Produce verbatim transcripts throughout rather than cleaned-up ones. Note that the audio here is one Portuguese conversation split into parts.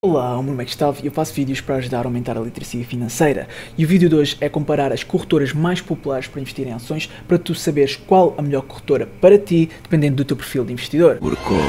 Olá, o meu nome é Gustavo e eu faço vídeos para ajudar a aumentar a literacia financeira. E o vídeo de hoje é comparar as corretoras mais populares para investir em ações para tu saberes qual a melhor corretora para ti, dependendo do teu perfil de investidor.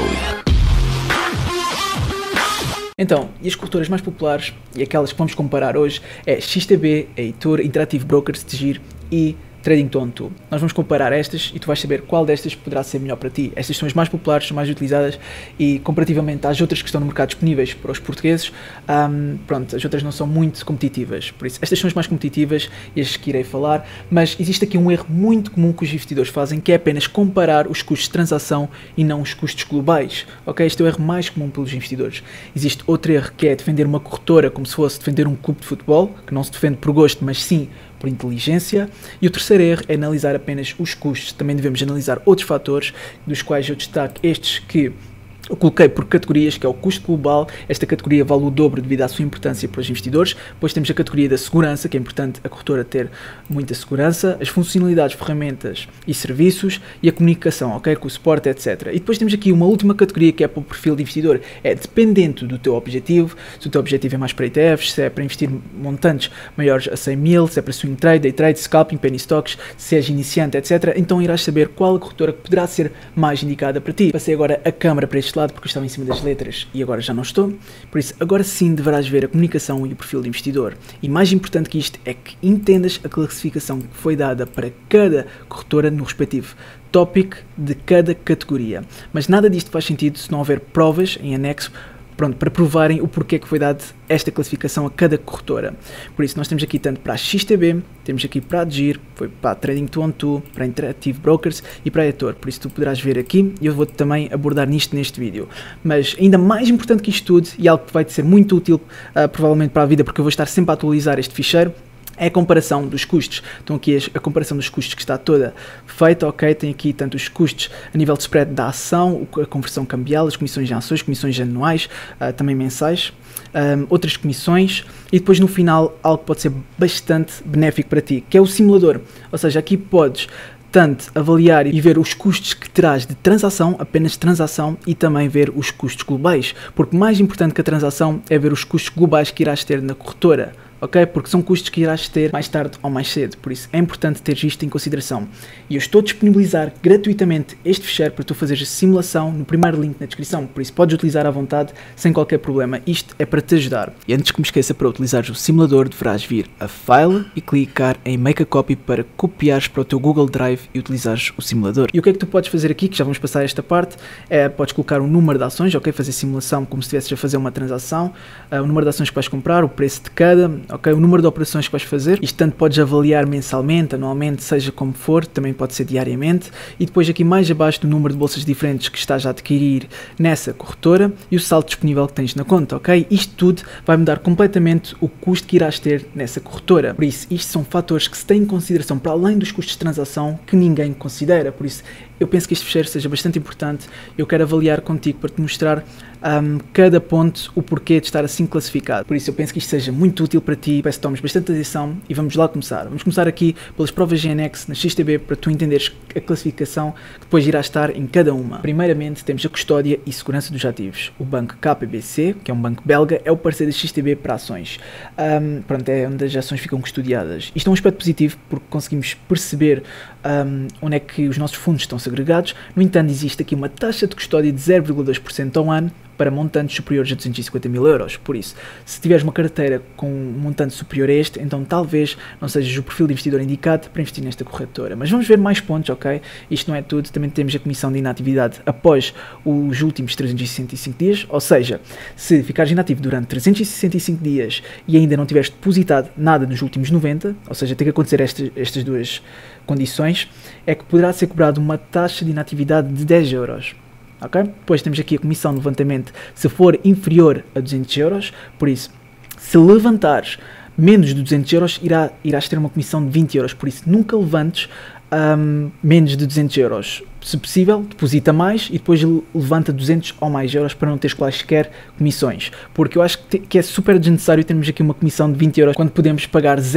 Então, e as corretoras mais populares e aquelas que vamos comparar hoje é X T B, Heitor, Interactive Brokers, Tegir e Trading Tonto. Nós vamos comparar estas e tu vais saber qual destas poderá ser melhor para ti. Estas são as mais populares, são mais utilizadas e comparativamente às outras que estão no mercado disponíveis para os portugueses, um, pronto, as outras não são muito competitivas. Por isso, estas são as mais competitivas e as que irei falar, mas existe aqui um erro muito comum que os investidores fazem, que é apenas comparar os custos de transação e não os custos globais. Ok? Este é o erro mais comum pelos investidores. Existe outro erro que é defender uma corretora como se fosse defender um clube de futebol, que não se defende por gosto, mas sim por inteligência. E o terceiro erro é analisar apenas os custos. Também devemos analisar outros fatores, dos quais eu destaco estes que eu coloquei por categorias, que é o custo global. Esta categoria vale o dobro devido à sua importância para os investidores. Depois temos a categoria da segurança, que é importante a corretora ter muita segurança, as funcionalidades, ferramentas e serviços e a comunicação, ok, com o suporte, etcétera. E depois temos aqui uma última categoria que é para o perfil de investidor. É dependente do teu objetivo, se o teu objetivo é mais para E T Fs, se é para investir montantes maiores a cem mil, se é para swing trade, day trade, scalping, penny stocks, se és iniciante, etcétera. Então irás saber qual a corretora que poderá ser mais indicada para ti. Passei agora a câmera para este lado porque eu estava em cima das letras e agora já não estou, por isso agora sim deverás ver a comunicação e o perfil de investidor. E mais importante que isto é que entendas a classificação que foi dada para cada corretora no respectivo tópico de cada categoria. Mas nada disto faz sentido se não houver provas em anexo, pronto, para provarem o porquê que foi dada esta classificação a cada corretora. Por isso nós temos aqui tanto para a X T B, temos aqui para a Tegir, foi para a Trading Tonto, para a Interactive Brokers e para a Heitor. Por isso tu poderás ver aqui e eu vou também abordar nisto neste vídeo. Mas ainda mais importante que isto tudo, e algo que vai te ser muito útil uh, provavelmente para a vida, porque eu vou estar sempre a atualizar este ficheiro, é a comparação dos custos. Então aqui a comparação dos custos que está toda feita, ok? Tem aqui tanto os custos a nível de spread da ação, a conversão cambial, as comissões em ações, comissões anuais, uh, também mensais, um, outras comissões e depois no final algo que pode ser bastante benéfico para ti, que é o simulador. Ou seja, aqui podes tanto avaliar e ver os custos que terás de transação, apenas de transação, e também ver os custos globais, porque mais importante que a transação é ver os custos globais que irás ter na corretora. Ok? Porque são custos que irás ter mais tarde ou mais cedo, por isso é importante ter isto em consideração. E eu estou a disponibilizar gratuitamente este ficheiro para tu fazeres a simulação no primeiro link na descrição, por isso podes utilizar à vontade, sem qualquer problema. Isto é para te ajudar. E antes que me esqueça, para utilizares o simulador, deverás vir a File e clicar em Make a Copy para copiares para o teu Google Drive e utilizares o simulador. E o que é que tu podes fazer aqui, que já vamos passar esta parte, é, podes colocar o número de ações, ok? Fazer simulação como se estivesses a fazer uma transação, uh, o número de ações que vais comprar, o preço de cada, ok, o número de operações que vais fazer. Isto tanto podes avaliar mensalmente, anualmente, seja como for, também pode ser diariamente. E depois aqui mais abaixo do número de bolsas diferentes que estás a adquirir nessa corretora e o saldo disponível que tens na conta, ok? Isto tudo vai mudar completamente o custo que irás ter nessa corretora. Por isso, isto são fatores que se têm em consideração para além dos custos de transação que ninguém considera. Por isso, eu penso que este ficheiro seja bastante importante. Eu quero avaliar contigo para te mostrar um, cada ponto, o porquê de estar assim classificado. Por isso eu penso que isto seja muito útil para ti. Peço que tomes bastante atenção e vamos lá começar. Vamos começar aqui pelas provas em anexo na X T B para tu entenderes a classificação que depois irá estar em cada uma. Primeiramente temos a custódia e segurança dos ativos. O banco K P B C, que é um banco belga, é o parceiro da X T B para ações. Um, pronto, é onde as ações ficam custodiadas. Isto é um aspecto positivo porque conseguimos perceber um, onde é que os nossos fundos estão segregados. No entanto, existe aqui uma taxa de custódia de zero vírgula dois por cento ao ano para montantes superiores a duzentos e cinquenta mil euros. Por isso, se tiveres uma carteira com um montante superior a este, então talvez não sejas o perfil de investidor indicado para investir nesta corretora. Mas vamos ver mais pontos, ok? Isto não é tudo, também temos a comissão de inatividade após os últimos trezentos e sessenta e cinco dias, ou seja, se ficares inativo durante trezentos e sessenta e cinco dias e ainda não tiveres depositado nada nos últimos noventa, ou seja, tem que acontecer estas, estas duas condições, é que poderá ser cobrado uma taxa de inatividade de dez euros. Okay? Depois temos aqui a comissão de levantamento se for inferior a duzentos euros, por isso, se levantares menos de duzentos euros, irá, irás ter uma comissão de vinte euros, por isso nunca levantes um, menos de duzentos euros. Se possível, deposita mais e depois levanta duzentos ou mais euros para não teres quaisquer comissões, porque eu acho que, te, que é super desnecessário termos aqui uma comissão de vinte euros quando podemos pagar zero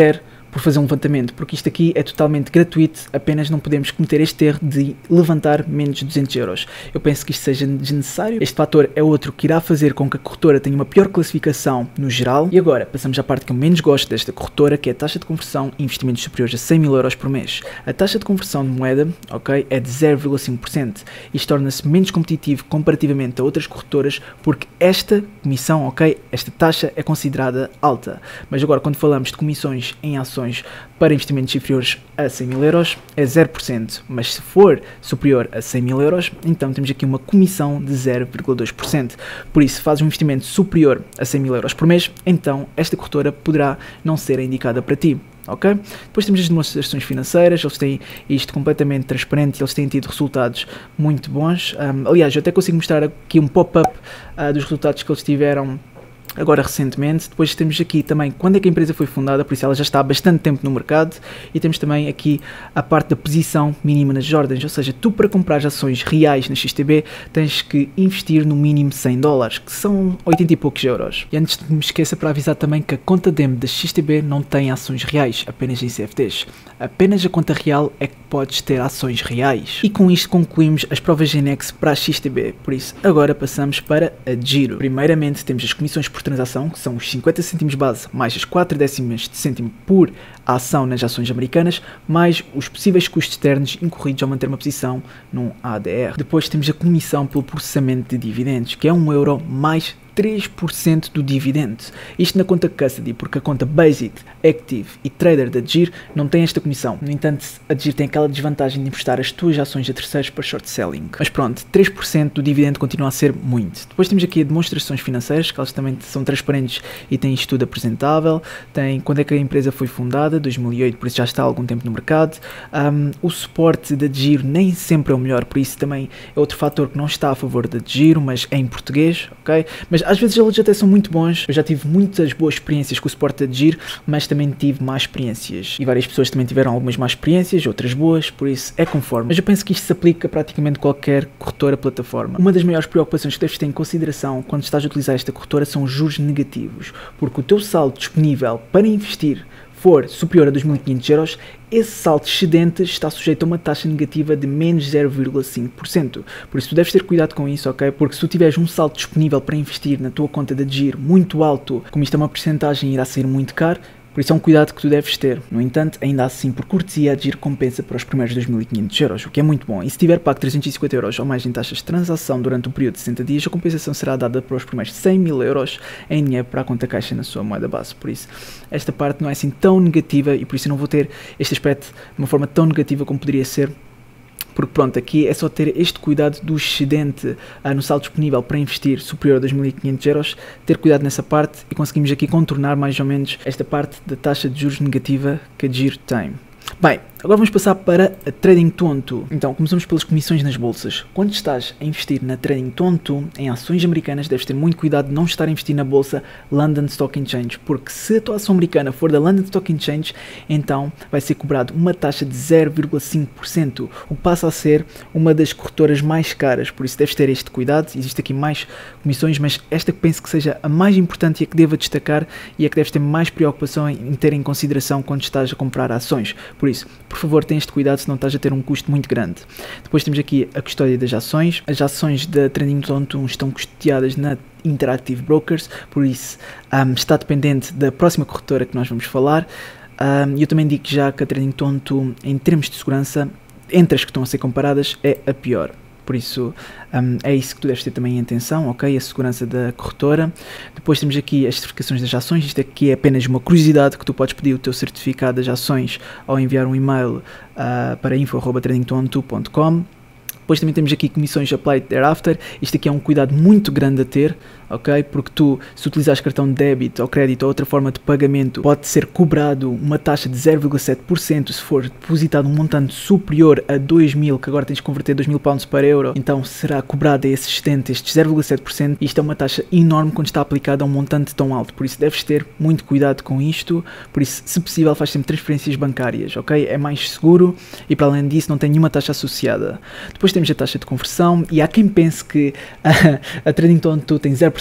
por fazer um levantamento, porque isto aqui é totalmente gratuito, apenas não podemos cometer este erro de levantar menos de duzentos euros. Eu penso que isto seja desnecessário. Este fator é outro que irá fazer com que a corretora tenha uma pior classificação no geral. E agora, passamos à parte que eu menos gosto desta corretora, que é a taxa de conversão e investimentos superiores a cem mil euros por mês. A taxa de conversão de moeda, ok, é de zero vírgula cinco por cento. Isto torna-se menos competitivo comparativamente a outras corretoras, porque esta comissão, ok, esta taxa é considerada alta. Mas agora, quando falamos de comissões em ações para investimentos inferiores a cem mil euros, é zero por cento. Mas se for superior a cem mil euros, então temos aqui uma comissão de zero vírgula dois por cento. Por isso, se fazes um investimento superior a cem mil euros por mês, então esta corretora poderá não ser indicada para ti. Ok? Depois temos as demonstrações financeiras, eles têm isto completamente transparente, eles têm tido resultados muito bons. Um, aliás, eu até consigo mostrar aqui um pop-up uh, dos resultados que eles tiveram agora recentemente. Depois temos aqui também quando é que a empresa foi fundada, por isso ela já está há bastante tempo no mercado, e temos também aqui a parte da posição mínima nas ordens, ou seja, tu para comprar ações reais na X T B tens que investir no mínimo cem dólares, que são oitenta e poucos euros. E antes de me esqueça, para avisar também que a conta demo da X T B não tem ações reais, apenas em C F Ds. Apenas a conta real é que podes ter ações reais. E com isto concluímos as provas Genex para a X T B, por isso agora passamos para a Giro. Primeiramente temos as comissões por transação, que são os cinquenta cêntimos base, mais as quatro décimas de cêntimo por ação nas ações americanas, mais os possíveis custos externos incorridos ao manter uma posição num A D R. Depois temos a comissão pelo processamento de dividendos, que é um euro mais três por cento do dividendo. Isto na conta Custody, porque a conta Basic, Active e Trader da Giro não tem esta comissão. No entanto, a Giro tem aquela desvantagem de emprestar as tuas ações a terceiros para short selling. Mas pronto, três por cento do dividendo continua a ser muito. Depois temos aqui as demonstrações financeiras, que elas também são transparentes e têm isto tudo apresentável. Tem quando é que a empresa foi fundada, dois mil e oito, por isso já está há algum tempo no mercado. Um, o suporte da Giro nem sempre é o melhor, por isso também é outro fator que não está a favor da Giro, mas é em português, ok? Mas às vezes eles até são muito bons. Eu já tive muitas boas experiências com o suporte da Giro, mas também tive más experiências. E várias pessoas também tiveram algumas más experiências, outras boas, por isso é conforme. Mas eu penso que isto se aplica a praticamente qualquer corretora plataforma. Uma das maiores preocupações que deves ter em consideração quando estás a utilizar esta corretora são os juros negativos, porque o teu saldo disponível para investir for superior a dois mil e quinhentos euros, esse saldo excedente está sujeito a uma taxa negativa de menos zero vírgula cinco por cento. Por isso tu deves ter cuidado com isso, ok? Porque se tu tiveres um saldo disponível para investir na tua conta da Giro muito alto, como isto é uma porcentagem, irá sair muito caro. Por isso é um cuidado que tu deves ter. No entanto, ainda assim, por cortesia, a Giro compensa para os primeiros dois mil e quinhentos euros, o que é muito bom. E se tiver pago trezentos e cinquenta euros ou mais em taxas de transação durante um período de sessenta dias, a compensação será dada para os primeiros cem mil euros em dinheiro para a conta caixa na sua moeda base. Por isso, esta parte não é assim tão negativa e por isso eu não vou ter este aspecto de uma forma tão negativa como poderia ser. Porque pronto, aqui é só ter este cuidado do excedente ah, no saldo disponível para investir superior a dois mil e quinhentos euros, ter cuidado nessa parte e conseguimos aqui contornar mais ou menos esta parte da taxa de juros negativa que a Giro tem. Bem, agora vamos passar para a Trading Tonto. Então, começamos pelas comissões nas bolsas. Quando estás a investir na Trading Tonto, em ações americanas, deves ter muito cuidado de não estar a investir na bolsa London Stock Exchange, porque se a tua ação americana for da London Stock Exchange, então vai ser cobrado uma taxa de zero vírgula cinco por cento, o que passa a ser uma das corretoras mais caras, por isso deves ter este cuidado. Existe aqui mais comissões, mas esta que penso que seja a mais importante e a que deva destacar e a que deves ter mais preocupação em ter em consideração quando estás a comprar ações. Por isso, por favor, tenha este cuidado, senão estás a ter um custo muito grande. Depois temos aqui a custódia das ações. As ações da Trading Tonto estão custeadas na Interactive Brokers, por isso um, está dependente da próxima corretora que nós vamos falar. E um, eu também digo já que a Trading Tonto, em termos de segurança, entre as que estão a ser comparadas, é a pior. Por isso, um, é isso que tu deves ter também em atenção, ok? A segurança da corretora. Depois temos aqui as certificações das ações. Isto aqui é apenas uma curiosidade que tu podes pedir o teu certificado das ações ao enviar um e-mail uh, para info arroba trading tonto ponto com. Depois também temos aqui comissões applied thereafter. Isto aqui é um cuidado muito grande a ter, ok? Porque tu, se utilizares cartão de débito ou crédito ou outra forma de pagamento, pode ser cobrado uma taxa de zero vírgula sete por cento se for depositado um montante superior a dois mil, que agora tens de converter dois mil pounds para euro, então será cobrado a esse excedente este zero vírgula sete por cento. Isto é uma taxa enorme quando está aplicada a um montante tão alto, por isso deves ter muito cuidado com isto. Por isso, se possível, faz sempre transferências bancárias, ok? É mais seguro e, para além disso, não tem nenhuma taxa associada. Depois temos a taxa de conversão e há quem pense que a, a Trading Tonto tem zero por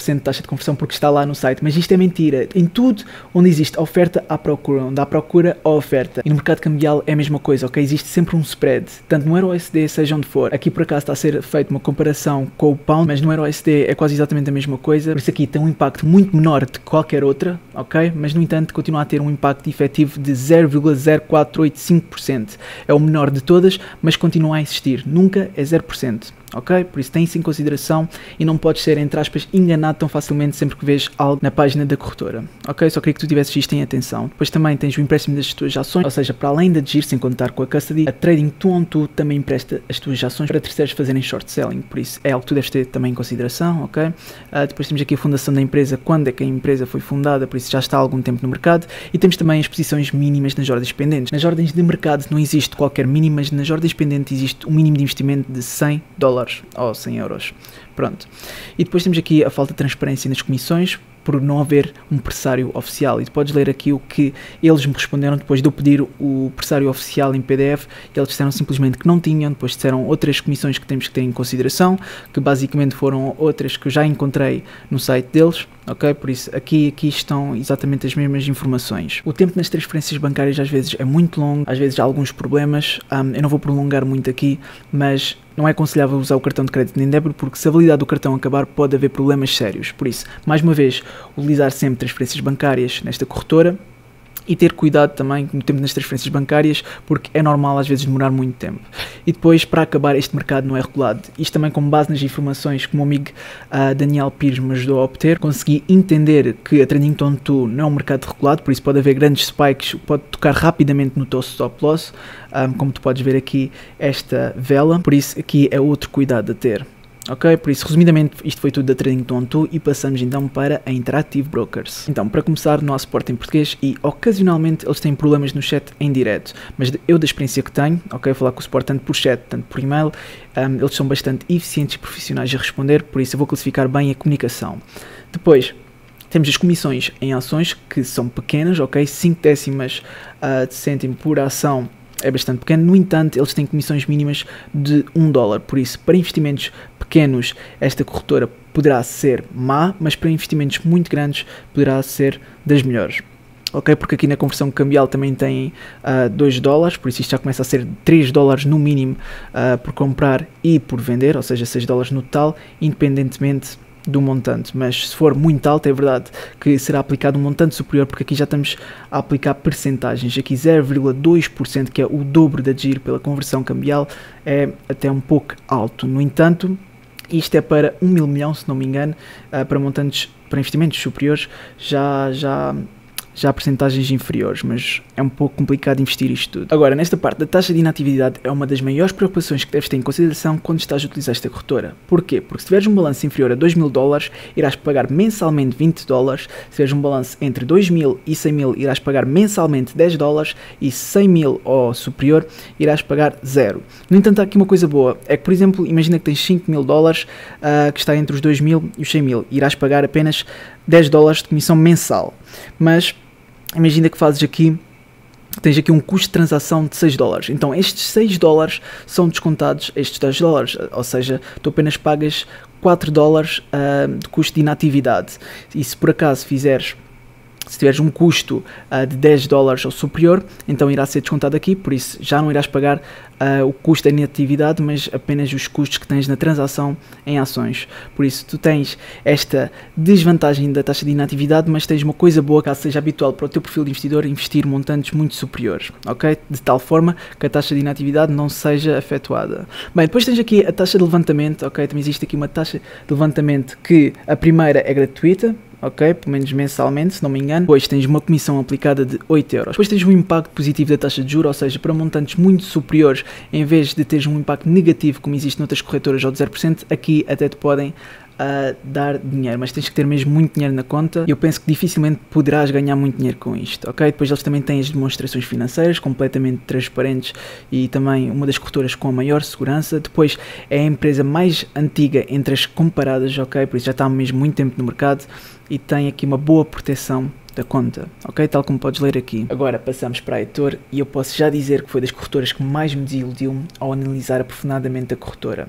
por cento de taxa de conversão porque está lá no site, mas isto é mentira. Em tudo onde existe oferta, há procura, onde há procura, há oferta. E no mercado cambial é a mesma coisa, ok? Existe sempre um spread, tanto no Euro U S D, seja onde for. Aqui por acaso está a ser feita uma comparação com o Pound, mas no Euro U S D é quase exatamente a mesma coisa. Por isso aqui tem um impacto muito menor de qualquer outra, ok? Mas no entanto continua a ter um impacto efetivo de zero vírgula zero quatro oito cinco por cento. É o menor de todas, mas continua a existir. Nunca é zero por cento. Ok? Por isso tem isso em consideração e não podes ser, entre aspas, enganado tão facilmente sempre que vês algo na página da corretora. Ok? Só queria que tu tivesses isto em atenção. Depois também tens o empréstimo das tuas ações, ou seja, para além da D G I R, sem contar com a custody, a Trading two on two também empresta as tuas ações para terceiros fazerem short selling. Por isso é algo que tu deves ter também em consideração. Ok? Uh, depois temos aqui a fundação da empresa, quando é que a empresa foi fundada, por isso já está há algum tempo no mercado. E temos também as posições mínimas nas ordens pendentes. Nas ordens de mercado não existe qualquer mínimo, mas nas ordens pendentes existe um mínimo de investimento de cem dólares ou cem euros. Pronto. E depois temos aqui a falta de transparência nas comissões por não haver um pressário oficial. E tu podes ler aqui o que eles me responderam depois de eu pedir o pressário oficial em P D F. Eles disseram simplesmente que não tinham, depois disseram outras comissões que temos que ter em consideração, que basicamente foram outras que eu já encontrei no site deles. Ok? Por isso aqui, aqui estão exatamente as mesmas informações. O tempo nas transferências bancárias às vezes é muito longo, às vezes há alguns problemas. Um, eu não vou prolongar muito aqui, mas não é aconselhável usar o cartão de crédito nem débito, porque se a validade do cartão acabar pode haver problemas sérios. Por isso, mais uma vez, utilizar sempre transferências bancárias nesta corretora e ter cuidado também no tempo nas transferências bancárias, porque é normal às vezes demorar muito tempo. E depois, para acabar, este mercado não é regulado. Isto também com base nas informações que o meu amigo uh, Daniel Pires me ajudou a obter. Consegui entender que a Trading two on two não é um mercado regulado, por isso pode haver grandes spikes, pode tocar rapidamente no teu stop loss, um, como tu podes ver aqui esta vela, por isso aqui é outro cuidado a ter. Ok, por isso resumidamente isto foi tudo da Trading two on two e passamos então para a Interactive Brokers. Então, para começar, não há suporte em português e ocasionalmente eles têm problemas no chat em direto, mas eu da experiência que tenho, ok, falar com o suporte tanto por chat, tanto por e-mail, um, eles são bastante eficientes e profissionais a responder, por isso eu vou classificar bem a comunicação. Depois, temos as comissões em ações que são pequenas, ok, cinco décimas uh, de cêntimo por ação é bastante pequeno, no entanto eles têm comissões mínimas de um dólar, por isso para investimentos pequenos esta corretora poderá ser má, mas para investimentos muito grandes poderá ser das melhores. Ok, porque aqui na conversão cambial também tem uh, dois dólares, por isso isto já começa a ser três dólares no mínimo uh, por comprar e por vender, ou seja, seis dólares no total, independentemente do montante, mas se for muito alto é verdade que será aplicado um montante superior, porque aqui já estamos a aplicar percentagens, aqui zero vírgula dois por cento, que é o dobro da D G I R pela conversão cambial, é até um pouco alto. No entanto, isto é para um mil milhão, se não me engano, uh, para montantes, para investimentos superiores, já, já já há percentagens inferiores, mas é um pouco complicado investir isto tudo. Agora, nesta parte da taxa de inatividade é uma das maiores preocupações que deves ter em consideração quando estás a utilizar esta corretora. Porquê? Porque se tiveres um balanço inferior a dois mil dólares, irás pagar mensalmente vinte dólares, se tiveres um balanço entre dois mil e cem mil, irás pagar mensalmente dez dólares, e cem mil ou superior, irás pagar zero. No entanto, há aqui uma coisa boa, é que, por exemplo, imagina que tens cinco mil dólares, uh, que está entre os dois mil e os cem mil, irás pagar apenas dez dólares de comissão mensal, mas imagina que fazes aqui, tens aqui um custo de transação de seis dólares, então estes seis dólares são descontados estes dez dólares, ou seja, tu apenas pagas quatro dólares uh, de custo de inatividade, e se por acaso fizeres, se tiveres um custo uh, de dez dólares ou superior, então irá ser descontado aqui, por isso já não irás pagar uh, o custo da inatividade, mas apenas os custos que tens na transação em ações. Por isso tu tens esta desvantagem da taxa de inatividade, mas tens uma coisa boa, caso seja habitual para o teu perfil de investidor investir montantes muito superiores, ok? De tal forma que a taxa de inatividade não seja efetuada. Bem, depois tens aqui a taxa de levantamento, ok? Também existe aqui uma taxa de levantamento que a primeira é gratuita, ok, pelo menos mensalmente, se não me engano. Depois tens uma comissão aplicada de oito euros. Depois tens um impacto positivo da taxa de juros, ou seja, para montantes muito superiores, em vez de teres um impacto negativo, como existe noutras corretoras ou de zero por cento, aqui até te podem uh, dar dinheiro, mas tens que ter mesmo muito dinheiro na conta, e eu penso que dificilmente poderás ganhar muito dinheiro com isto, ok? Depois eles também têm as demonstrações financeiras, completamente transparentes, e também uma das corretoras com a maior segurança. Depois é a empresa mais antiga entre as comparadas, ok? Por isso já está mesmo muito tempo no mercado, e tem aqui uma boa proteção da conta, ok? Tal como podes ler aqui. Agora passamos para a Heitor, e eu posso já dizer que foi das corretoras que mais me desiludiu ao analisar aprofundadamente a corretora.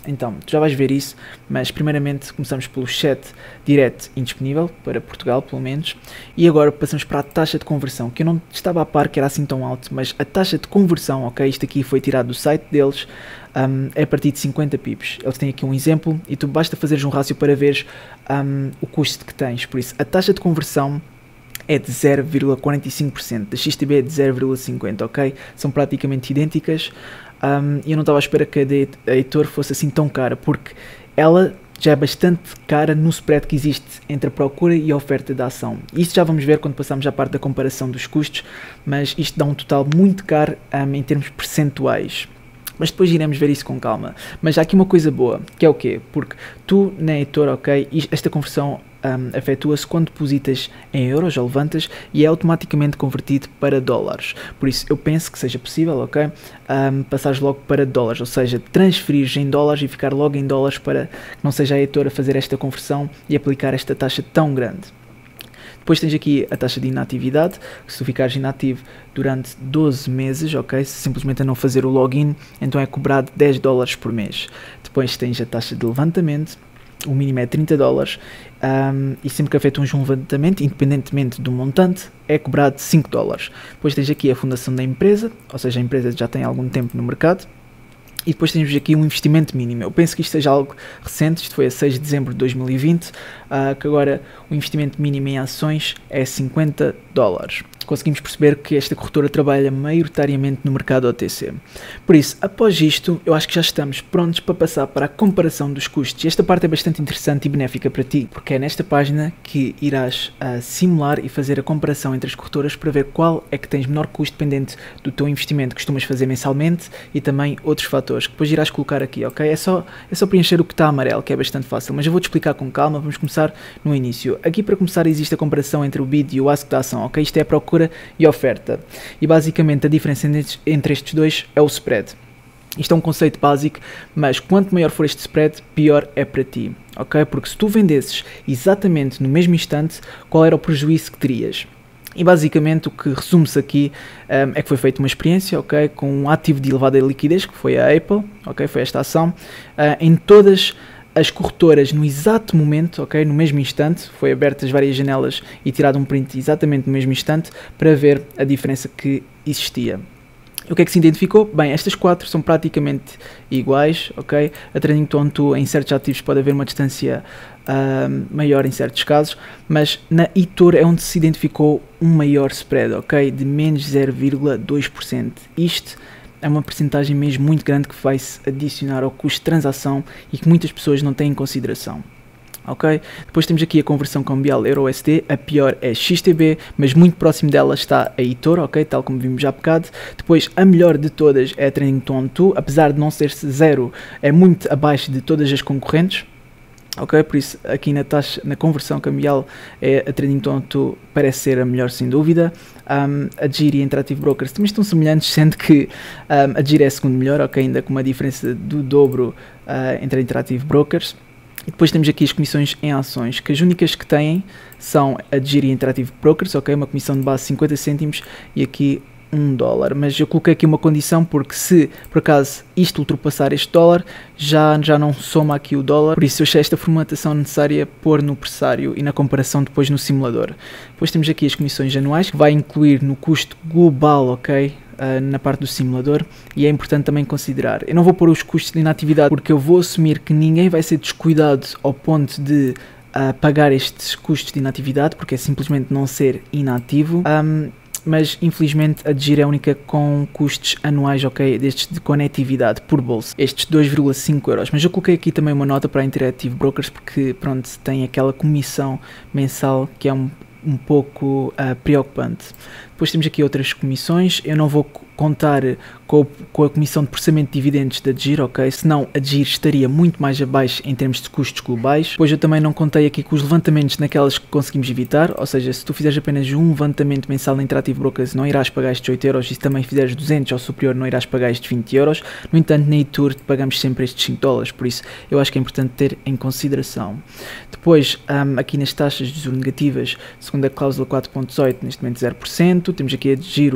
Então, tu já vais ver isso, mas primeiramente começamos pelo chat direto indisponível, para Portugal pelo menos, e agora passamos para a taxa de conversão, que eu não estava a par que era assim tão alto, mas a taxa de conversão, ok, isto aqui foi tirado do site deles, um, é a partir de cinquenta pips. Eles têm aqui um exemplo e tu basta fazeres um rácio para veres um, o custo que tens, por isso a taxa de conversão é de zero vírgula quarenta e cinco por cento, da X T B é de zero vírgula cinquenta por cento, ok? São praticamente idênticas. Um, e eu não estava à espera que a da Heitor fosse assim tão cara, porque ela já é bastante cara no spread que existe entre a procura e a oferta da ação. Isto já vamos ver quando passarmos à parte da comparação dos custos, mas isto dá um total muito caro um, em termos percentuais. Mas depois iremos ver isso com calma. Mas há aqui uma coisa boa, que é o quê? Porque tu na Heitor, ok, esta conversão um, afetua-se quando depositas em euros ou levantas e é automaticamente convertido para dólares. Por isso eu penso que seja possível, ok, um, passares logo para dólares, ou seja, transferires em dólares e ficar logo em dólares para que não seja a Heitor a fazer esta conversão e aplicar esta taxa tão grande. Depois tens aqui a taxa de inatividade, que se tu ficares inativo durante doze meses, ok, se simplesmente a não fazer o login, então é cobrado dez dólares por mês. Depois tens a taxa de levantamento, o mínimo é trinta dólares, um, e sempre que efetuas um levantamento, independentemente do montante, é cobrado cinco dólares. Depois tens aqui a fundação da empresa, ou seja, a empresa já tem algum tempo no mercado. E depois temos aqui um investimento mínimo. Eu penso que isto seja algo recente, isto foi a seis de dezembro de dois mil e vinte, uh, que agora o investimento mínimo em ações é cinquenta dólares. Conseguimos perceber que esta corretora trabalha maioritariamente no mercado O T C. Por isso, após isto, eu acho que já estamos prontos para passar para a comparação dos custos. E esta parte é bastante interessante e benéfica para ti, porque é nesta página que irás uh, simular e fazer a comparação entre as corretoras para ver qual é que tens menor custo dependente do teu investimento que costumas fazer mensalmente e também outros fatores que depois irás colocar aqui, ok? É só, é só preencher o que está amarelo, que é bastante fácil, mas eu vou-te explicar com calma. Vamos começar no início. Aqui, para começar, existe a comparação entre o bid e o ask da ação, ok? Isto é a procura e oferta, e basicamente a diferença entre estes dois é o spread. Isto é um conceito básico, mas quanto maior for este spread, pior é para ti, ok? Porque se tu vendesses exatamente no mesmo instante, qual era o prejuízo que terias? E basicamente o que resume-se aqui um, é que foi feita uma experiência, ok, com um ativo de elevada liquidez, que foi a Apple, ok, foi esta ação, uh, em todas as corretoras no exato momento, ok, no mesmo instante, foi abertas várias janelas e tirado um print exatamente no mesmo instante para ver a diferença que existia. O que é que se identificou? Bem, estas quatro são praticamente iguais, ok? A Tradington two, em certos ativos pode haver uma distância uh, maior em certos casos, mas na Heitor é onde se identificou um maior spread, ok? De menos zero vírgula dois por cento. Isto é uma percentagem mesmo muito grande que vai se adicionar ao custo de transação e que muitas pessoas não têm em consideração. Ok? Depois temos aqui a conversão cambial Euro U S D, a pior é X T B, mas muito próximo dela está a Heitor, ok? Tal como vimos já há bocado. Depois a melhor de todas é a Tradington two, apesar de não ser zero, é muito abaixo de todas as concorrentes. Ok, por isso aqui na taxa, na conversão cambial, é a Tradington two parece ser a melhor sem dúvida. Um, a Giri e a Interactive Brokers também estão semelhantes, sendo que um, a Giri é a segunda melhor, ok, ainda com uma diferença do dobro uh, entre a Interactive Brokers. E depois temos aqui as comissões em ações, que as únicas que têm são a Giri e a Interactive Brokers, ok, uma comissão de base de cinquenta cêntimos e aqui um dólar, mas eu coloquei aqui uma condição porque se por acaso isto ultrapassar este dólar, já, já não soma aqui o dólar, por isso eu achei esta formatação necessária pôr no pressário e na comparação depois no simulador. Depois temos aqui as comissões anuais, que vai incluir no custo global, ok, uh, na parte do simulador, e é importante também considerar. Eu não vou pôr os custos de inatividade porque eu vou assumir que ninguém vai ser descuidado ao ponto de uh, pagar estes custos de inatividade, porque é simplesmente não ser inativo. Um, mas infelizmente a Giri é a única com custos anuais, ok, destes de conectividade por bolsa, estes dois vírgula cinco euros, mas eu coloquei aqui também uma nota para a Interactive Brokers porque pronto, tem aquela comissão mensal que é um, um pouco uh, preocupante. Depois temos aqui outras comissões, eu não vou contar com, com a comissão de processamento de dividendos da Giri, ok? Senão a Giri estaria muito mais abaixo em termos de custos globais. Depois eu também não contei aqui com os levantamentos naquelas que conseguimos evitar, ou seja, se tu fizeres apenas um levantamento mensal na Interactive Brokers não irás pagar estes oito euros, e se também fizeres duzentos ou superior não irás pagar estes vinte euros. No entanto, na Heitor pagamos sempre estes cinco dólares, por isso eu acho que é importante ter em consideração. Depois, um, aqui nas taxas de juros negativas, segundo a cláusula quatro ponto dezoito, neste momento zero por cento, temos aqui a de giro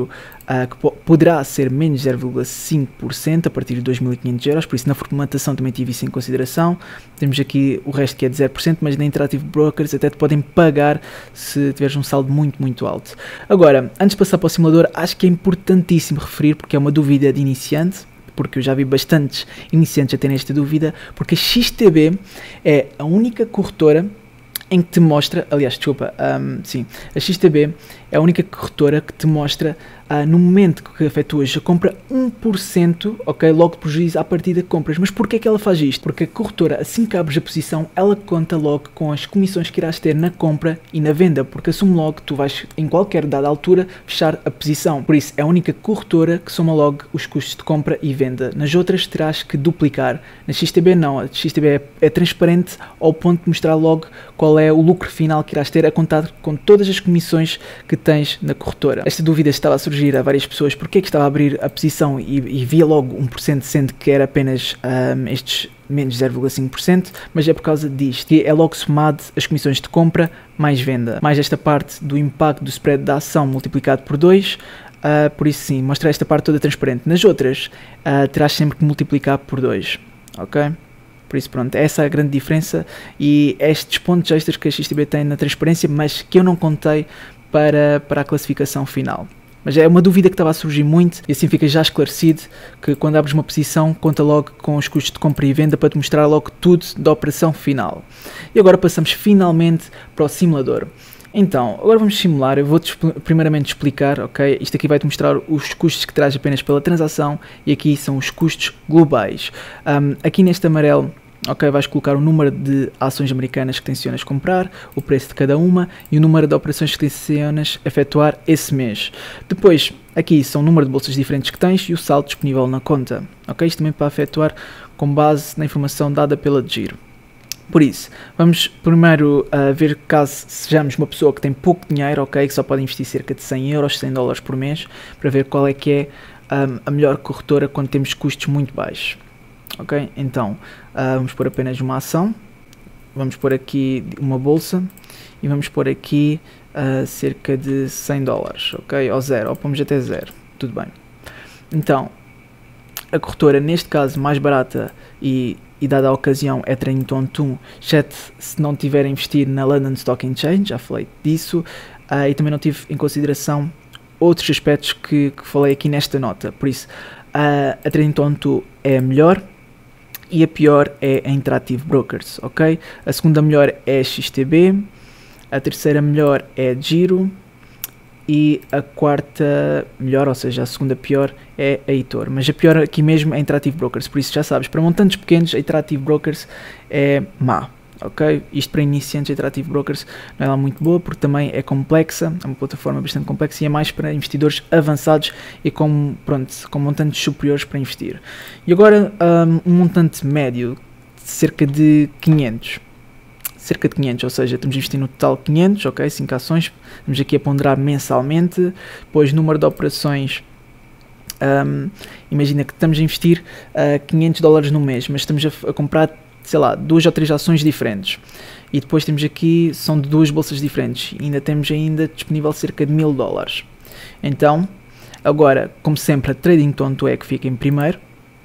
uh, que po poderá ser menos zero vírgula cinco por cento a partir de dois mil e quinhentos euros, por isso na formatação também tive isso em consideração. Temos aqui o resto que é de zero por cento, mas na Interactive Brokers até te podem pagar se tiveres um saldo muito, muito alto. Agora, antes de passar para o simulador, acho que é importantíssimo referir, porque é uma dúvida de iniciante, porque eu já vi bastantes iniciantes a terem esta dúvida, porque a X T B é a única corretora em que te mostra, aliás, desculpa, um, sim, a X T B é a única corretora que te mostra, uh, no momento que efetuas a compra, um por cento, ok, logo de prejuízo à partida que compras. Mas porquê é que ela faz isto? Porque a corretora, assim que abres a posição, ela conta logo com as comissões que irás ter na compra e na venda, porque assume logo que tu vais, em qualquer dada altura, fechar a posição. Por isso, é a única corretora que soma logo os custos de compra e venda. Nas outras, terás que duplicar. Na X T B, não. A X T B é, é transparente ao ponto de mostrar logo qual é o lucro final que irás ter, a contar com todas as comissões que tens na corretora. Esta dúvida estava a surgir a várias pessoas, porque é que estava a abrir a posição e, e via logo um por cento, sendo que era apenas um, estes menos zero vírgula cinco por cento, mas é por causa disto, que é logo somado as comissões de compra mais venda, mais esta parte do impacto do spread da ação multiplicado por dois, uh, por isso sim, mostra esta parte toda transparente. Nas outras, uh, terás sempre que multiplicar por dois, ok? Por isso, pronto, essa é a grande diferença e estes pontos extras que a X T B tem na transparência, mas que eu não contei para, para a classificação final. Mas é uma dúvida que estava a surgir muito e assim fica já esclarecido que quando abres uma posição, conta logo com os custos de compra e venda para te mostrar logo tudo da operação final. E agora passamos finalmente para o simulador. Então, agora vamos simular, eu vou-te primeiramente explicar, ok? Isto aqui vai-te mostrar os custos que traz apenas pela transação e aqui são os custos globais. Um, aqui neste amarelo, ok, vais colocar o número de ações americanas que tencionas comprar, o preço de cada uma e o número de operações que tencionas efetuar esse mês. Depois, aqui são o número de bolsas diferentes que tens e o saldo disponível na conta, ok? Isto também para efetuar com base na informação dada pela Giro. Por isso, vamos primeiro uh, ver caso sejamos uma pessoa que tem pouco dinheiro, ok, que só pode investir cerca de cem euros, cem dólares por mês, para ver qual é que é um, a melhor corretora quando temos custos muito baixos. Ok, então uh, vamos pôr apenas uma ação, vamos pôr aqui uma bolsa e vamos pôr aqui uh, cerca de cem dólares, ok, ou zero, ou pomos até zero, tudo bem. Então, a corretora neste caso mais barata e e dada a ocasião é Tradington um, exceto se não tiver a investir na London Stock Exchange, já falei disso, uh, e também não tive em consideração outros aspectos que, que falei aqui nesta nota, por isso uh, a Tradington um é a melhor e a pior é a Interactive Brokers, ok? A segunda melhor é a X T B, a terceira melhor é a Giro e a quarta melhor, ou seja, a segunda pior é a Heitor, mas a pior aqui mesmo é a Interactive Brokers, por isso já sabes, para montantes pequenos a Interactive Brokers é má, ok? Isto para iniciantes a Interactive Brokers não é lá muito boa, porque também é complexa, é uma plataforma bastante complexa e é mais para investidores avançados e com, pronto, com montantes superiores para investir. E agora um, um montante médio de cerca de quinhentos. Cerca de quinhentos, ou seja, estamos a investir no total quinhentos, ok, cinco ações, estamos aqui a ponderar mensalmente, depois número de operações, um, imagina que estamos a investir uh, quinhentos dólares no mês, mas estamos a, a comprar, sei lá, duas ou três ações diferentes, e depois temos aqui, são de duas bolsas diferentes, e ainda temos ainda disponível cerca de mil dólares. Então, agora, como sempre, a Tradington um é que fica em primeiro,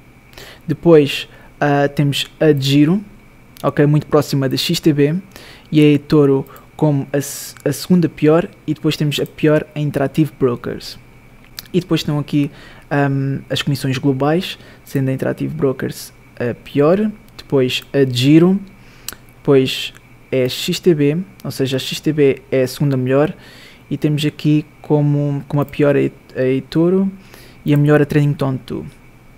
depois uh, temos a Giro, ok, muito próxima da X T B, e a eToro como a, a segunda pior, e depois temos a pior, a Interactive Brokers. E depois estão aqui um, as comissões globais, sendo a Interactive Brokers a pior, depois a Giro, depois é a X T B, ou seja, a X T B é a segunda melhor, e temos aqui como, como a pior a eToro e a melhor a Tradington um,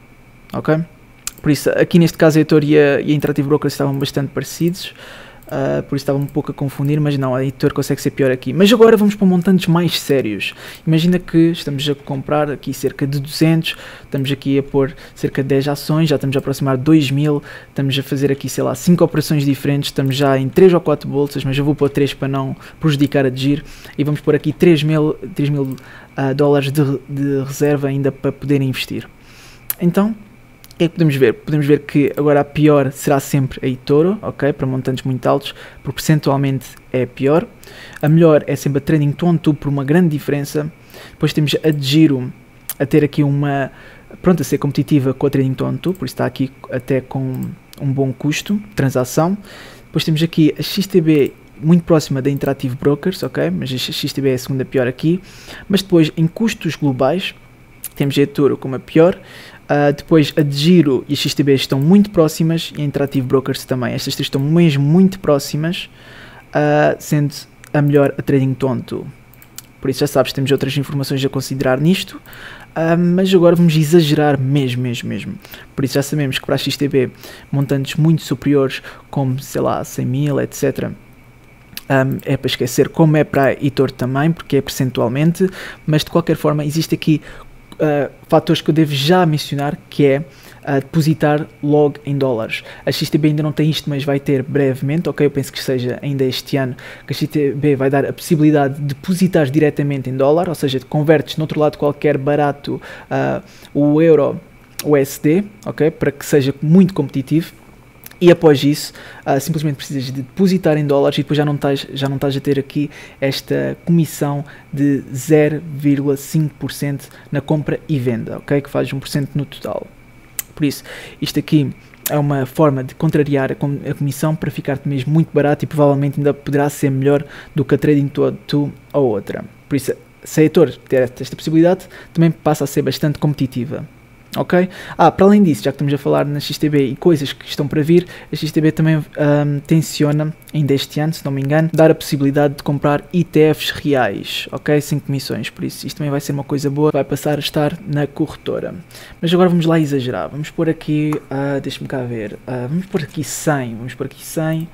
ok? Por isso, aqui neste caso a Heitor e a, e a Interactive Brokers estavam bastante parecidos, uh, por isso estava um pouco a confundir, mas não, a Heitor consegue ser pior aqui. Mas agora vamos para montantes mais sérios. Imagina que estamos a comprar aqui cerca de duzentos, estamos aqui a pôr cerca de dez ações, já estamos a aproximar de dois mil, estamos a fazer aqui, sei lá, cinco operações diferentes, estamos já em três ou quatro bolsas, mas eu vou pôr três para não prejudicar a Giro, e vamos pôr aqui três mil uh, dólares de, de reserva ainda para poder investir. Então, o que é que podemos ver? Podemos ver que agora a pior será sempre a eToro, ok? Para montantes muito altos, porque percentualmente é a pior. A melhor é sempre a Tradington um por uma grande diferença. Depois temos a Giro, a ter aqui uma, pronto, a ser competitiva com a TradingTone, por isso está aqui até com um bom custo de transação. Depois temos aqui a X T B muito próxima da Interactive Brokers, ok, mas a X T B é a segunda pior aqui. Mas depois em custos globais temos a eToro como a pior, uh, depois a DeGiro e a X T B estão muito próximas e a Interactive Brokers também, estas três estão mesmo muito próximas, uh, sendo a melhor a TradingTone. Por isso já sabes, temos outras informações a considerar nisto, uh, mas agora vamos exagerar mesmo, mesmo, mesmo. Por isso já sabemos que para a X T B montantes muito superiores, como sei lá, cem mil, etcétera, um, é para esquecer, como é para a eToro também, porque é percentualmente, mas de qualquer forma existe aqui uh, fatores que eu devo já mencionar, que é a depositar logo em dólares. A X T B ainda não tem isto, mas vai ter brevemente, ok? Eu penso que seja ainda este ano, que a X T B vai dar a possibilidade de depositar diretamente em dólar, ou seja, convertes no outro lado qualquer barato uh, o euro, o U S D, ok? Para que seja muito competitivo. E após isso, uh, simplesmente precisas de depositar em dólares e depois já não estás, já não estás a ter aqui esta comissão de zero vírgula cinco por cento na compra e venda, ok? Que faz um por cento no total. Por isso, isto aqui é uma forma de contrariar a, com a comissão para ficar-te mesmo muito barato e provavelmente ainda poderá ser melhor do que a TradingTone ou outra. Por isso, se a eToro ter esta possibilidade, também passa a ser bastante competitiva. Ok? Ah, para além disso, já que estamos a falar na X T B e coisas que estão para vir, a X T B também um, tenciona, ainda este ano, se não me engano, dar a possibilidade de comprar E T Fs reais, ok? Sem comissões, por isso isto também vai ser uma coisa boa, vai passar a estar na corretora. Mas agora vamos lá exagerar, vamos pôr aqui, uh, deixa-me cá ver, uh, vamos pôr aqui cem, vamos pôr aqui cem.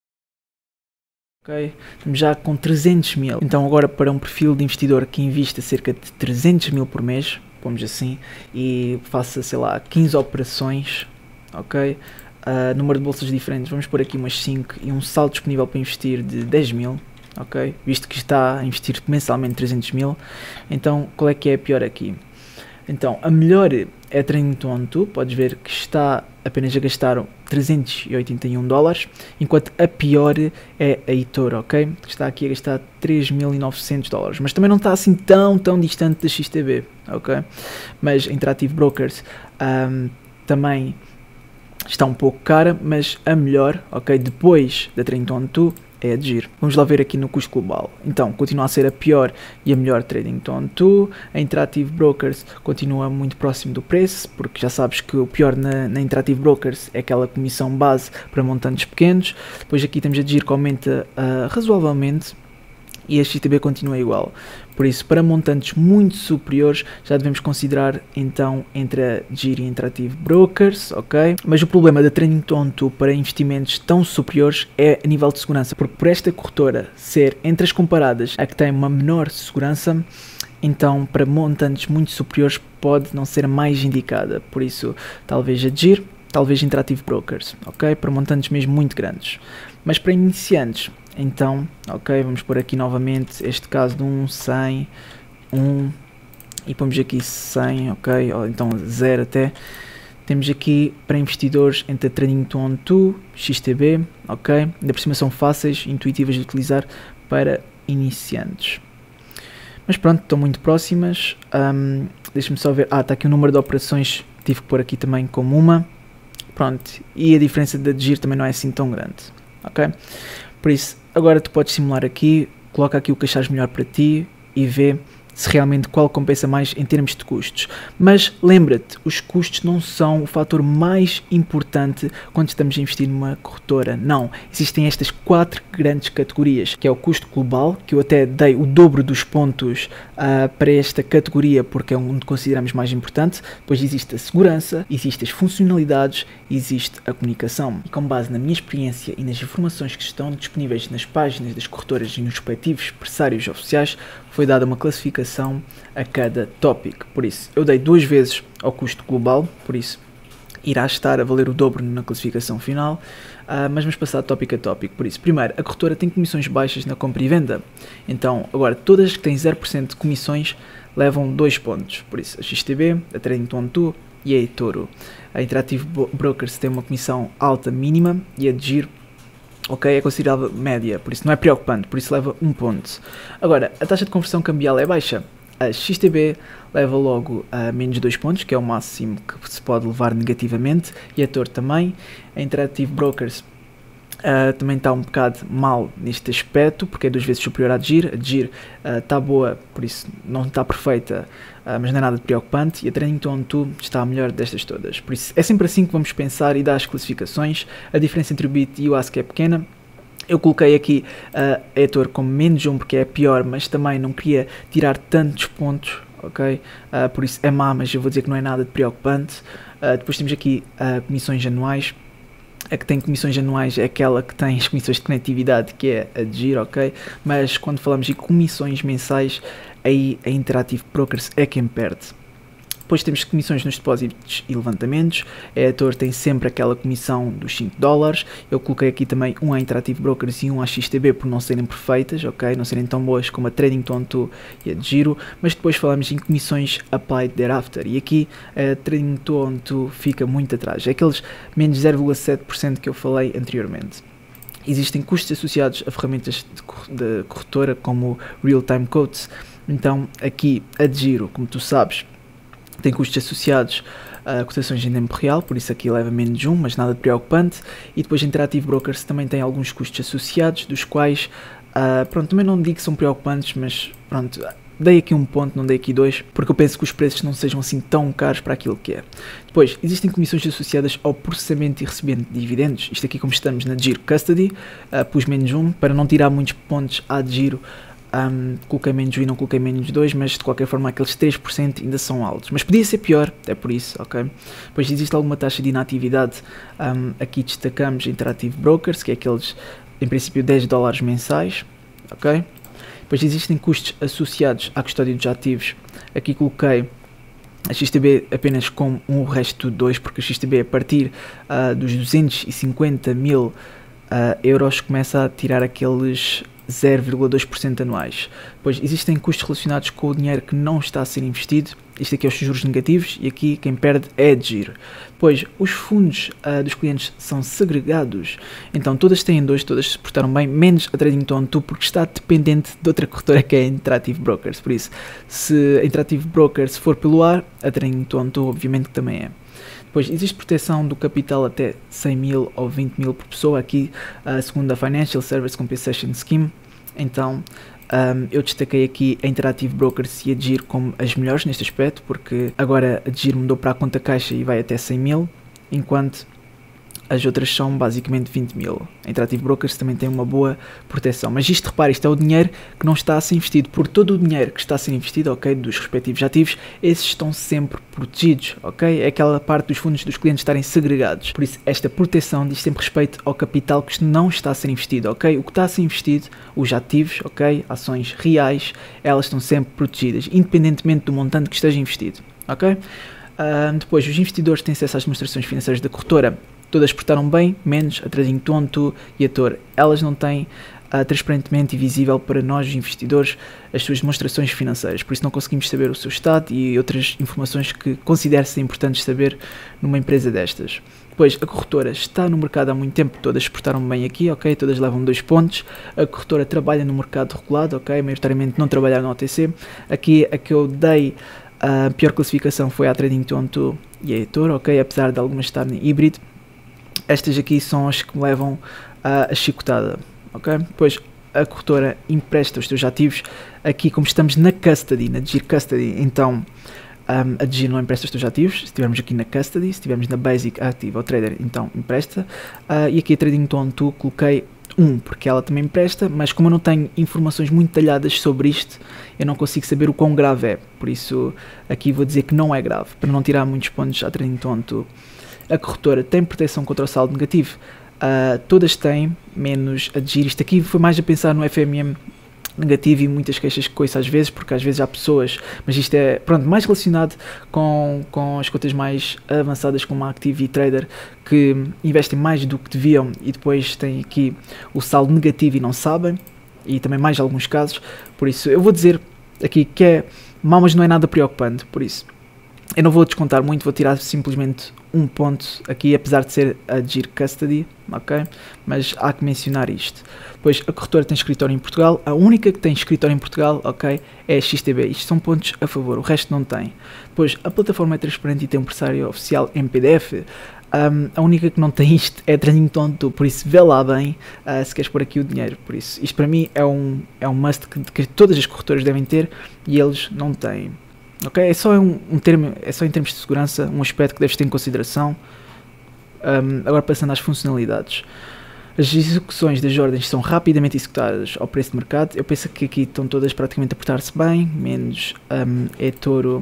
Okay. Estamos já com trezentos mil, então agora para um perfil de investidor que invista cerca de trezentos mil por mês, pomos assim, e faça, sei lá, quinze operações, ok, uh, número de bolsas diferentes, vamos pôr aqui umas cinco e um saldo disponível para investir de dez mil, ok, visto que está a investir mensalmente trezentos mil, então qual é que é a pior aqui? Então, a melhor é a TradingTone, podes ver que está apenas a gastar trezentos e oitenta e um dólares, enquanto a pior é a eToro, ok? Que está aqui a gastar três mil e novecentos dólares, mas também não está assim tão, tão distante da X T B, ok? Mas a Interactive Brokers um, também está um pouco cara, mas a melhor, ok? Depois da TradingTone é a DeGiro. Vamos lá ver aqui no custo global. Então, continua a ser a pior e a melhor TradingTone. A Interactive Brokers continua muito próximo do preço, porque já sabes que o pior na, na Interactive Brokers é aquela comissão base para montantes pequenos. Depois aqui temos a DeGiro que aumenta uh, razoavelmente e a X T B continua igual. Por isso, para montantes muito superiores, já devemos considerar então entre a DeGiro e a Interactive Brokers, ok? Mas o problema da TradingTone para investimentos tão superiores é a nível de segurança, porque por esta corretora ser entre as comparadas a que tem uma menor segurança, então para montantes muito superiores pode não ser a mais indicada. Por isso, talvez a DeGiro, talvez a Interactive Brokers, ok? Para montantes mesmo muito grandes. Mas para iniciantes, então, ok, vamos pôr aqui novamente este caso de um, cem, um, e pomos aqui cem, ok, ou então zero até. Temos aqui para investidores entre a TradingTone e X T B, ok, ainda por cima são fáceis, intuitivas de utilizar para iniciantes. Mas pronto, estão muito próximas, um, deixa-me só ver, ah, está aqui o número de operações, tive que pôr aqui também como uma, pronto, e a diferença da DeGiro também não é assim tão grande, ok. Por isso, agora tu podes simular aqui, coloca aqui o que achares melhor para ti e vê se realmente qual compensa mais em termos de custos. Mas lembra-te, os custos não são o fator mais importante quando estamos a investir numa corretora. Não, existem estas quatro grandes categorias, que é o custo global, que eu até dei o dobro dos pontos uh, para esta categoria, porque é onde consideramos mais importante. Depois existe a segurança, existem as funcionalidades, existe a comunicação. E com base na minha experiência e nas informações que estão disponíveis nas páginas das corretoras e nos respectivos pressários oficiais, foi dada uma classificação a cada tópico. Por isso, eu dei duas vezes ao custo global, por isso irá estar a valer o dobro na classificação final, uh, mas vamos passar tópico a tópico. Por isso, primeiro, a corretora tem comissões baixas na compra e venda. Então, agora, todas as que têm zero por cento de comissões levam dois pontos. Por isso, a X T B, a TradingTone e a eToro. A Interactive Brokers tem uma comissão alta mínima e a DeGiro, ok, é considerável média, por isso não é preocupante, por isso leva um ponto. Agora, a taxa de conversão cambial é baixa? A X T B leva logo a menos dois pontos, que é o máximo que se pode levar negativamente, e a Toro também. A Interactive Brokers uh, também está um bocado mal neste aspecto, porque é duas vezes superior à D G I R. A D G I R está uh, boa, por isso não está perfeita, uh, mas não é nada de preocupante, e a Tradington dois está a melhor destas todas. Por isso é sempre assim que vamos pensar e dar as classificações. A diferença entre o B I T e o A S C é pequena. Eu coloquei aqui uh, a Etor como menos um porque é a pior, mas também não queria tirar tantos pontos, ok? Uh, por isso é má, mas eu vou dizer que não é nada de preocupante. Uh, depois temos aqui uh, comissões anuais. A que tem comissões anuais é aquela que tem as comissões de conectividade, que é a D G I R, ok? Mas quando falamos de comissões mensais, aí a Interactive Brokers é quem perde. Depois temos comissões nos depósitos e levantamentos. A Etor tem sempre aquela comissão dos cinco dólares. Eu coloquei aqui também um à Interactive Brokers e um à X T B por não serem perfeitas, ok? Não serem tão boas como a Tradington dois e a D G I R. Mas depois falamos em comissões applied thereafter. E aqui a Tradington dois fica muito atrás. É aqueles menos zero vírgula sete por cento que eu falei anteriormente. Existem custos associados a ferramentas de corretora como Real Time Quotes. Então aqui a D G I R, como tu sabes, tem custos associados a cotações em tempo real, por isso aqui leva menos um, mas nada de preocupante. E depois a Interactive Brokers também tem alguns custos associados, dos quais, uh, pronto, também não digo que são preocupantes, mas pronto, dei aqui um ponto, não dei aqui dois, porque eu penso que os preços não sejam assim tão caros para aquilo que é. Depois, existem comissões associadas ao processamento e recebimento de dividendos. Isto aqui, como estamos na D G I R Custody, uh, pus menos um, para não tirar muitos pontos à D G I R. Um, coloquei menos um e não coloquei menos dois, mas de qualquer forma aqueles três por cento ainda são altos, mas podia ser pior, é por isso, ok? Depois existe alguma taxa de inatividade, um, aqui destacamos Interactive Brokers, que é aqueles, em princípio, dez dólares mensais, ok? Depois existem custos associados à custódia dos ativos, aqui coloquei a X T B apenas com um, o resto dois, porque a X T B a partir uh, dos duzentos e cinquenta mil uh, euros começa a tirar aqueles zero vírgula dois por cento anuais. Pois existem custos relacionados com o dinheiro que não está a ser investido. Isto aqui é os juros negativos e aqui quem perde é a D G I R. Pois os fundos uh, dos clientes são segregados, então todas têm dois, todas se portaram bem, menos a Tradington dois porque está dependente de outra corretora que é a Interactive Brokers. Por isso, se a Interactive Brokers for pelo ar, a Tradington dois obviamente que também é. Depois, existe proteção do capital até cem mil ou vinte mil por pessoa, aqui uh, segundo a Financial Service Compensation Scheme. Então, um, eu destaquei aqui a Interactive Brokers e a D G I R como as melhores neste aspecto, porque agora a D G I R mudou para a conta caixa e vai até cem mil, enquanto as outras são basicamente vinte mil. A Interactive Brokers também tem uma boa proteção. Mas isto, repare, isto é o dinheiro que não está a ser investido. Por todo o dinheiro que está a ser investido, ok, dos respectivos ativos, esses estão sempre protegidos, ok? É aquela parte dos fundos dos clientes estarem segregados. Por isso, esta proteção diz sempre respeito ao capital que não está a ser investido, ok? O que está a ser investido, os ativos, ok, ações reais, elas estão sempre protegidas, independentemente do montante que esteja investido, ok? Uh, depois, os investidores têm acesso às demonstrações financeiras da corretora. Todas portaram bem, menos a Tradington dois e a Toro. Elas não têm uh, transparentemente e visível para nós, os investidores, as suas demonstrações financeiras. Por isso não conseguimos saber o seu estado e outras informações que considero-se importantes saber numa empresa destas. Depois, a corretora está no mercado há muito tempo, todas portaram bem aqui, ok? Todas levam dois pontos. A corretora trabalha no mercado regulado, ok? Maioritariamente não trabalhar no O T C. Aqui a que eu dei a pior classificação foi a Tradington dois e a Toro, ok? Apesar de algumas estarem híbrido. Estas aqui são as que me levam a, a chicotada, ok? Depois a corretora empresta os seus ativos. Aqui, como estamos na Custody, na D G I R Custody, então um, a D G I R não empresta os seus ativos. Se estivermos aqui na Custody, se estivermos na Basic, Active ou Trader, então empresta. Uh, e aqui a Tradington dois coloquei um, porque ela também empresta, mas como eu não tenho informações muito detalhadas sobre isto, eu não consigo saber o quão grave é. Por isso, aqui vou dizer que não é grave, para não tirar muitos pontos à Tradington dois. A corretora tem proteção contra o saldo negativo, uh, todas têm, menos a D G I R. Isto aqui foi mais a pensar no F M M negativo e muitas queixas que ouço às vezes, porque às vezes há pessoas, mas isto é, pronto, mais relacionado com, com as contas mais avançadas como a Active e Trader, que investem mais do que deviam e depois têm aqui o saldo negativo e não sabem, e também mais alguns casos. Por isso eu vou dizer aqui que é mau, mas não é nada preocupante, por isso. Eu não vou descontar muito, vou tirar simplesmente um ponto aqui, apesar de ser a Giro Custody, ok? Mas há que mencionar isto. Depois, a corretora tem escritório em Portugal, a única que tem escritório em Portugal, ok, é a X T B. Isto são pontos a favor, o resto não tem. Depois, a plataforma é transparente e tem um pressário oficial em P D F. Um, a única que não tem isto é a Trading Tonto, por isso vê lá bem uh, se queres pôr aqui o dinheiro. Por isso, isto para mim é um, é um must que, que todas as corretoras devem ter e eles não têm. Ok? É só, um, um termo, é só em termos de segurança, um aspecto que deves ter em consideração. Um, agora passando às funcionalidades. As execuções das ordens são rapidamente executadas ao preço de mercado. Eu penso que aqui estão todas praticamente a portar-se bem, menos um, eToro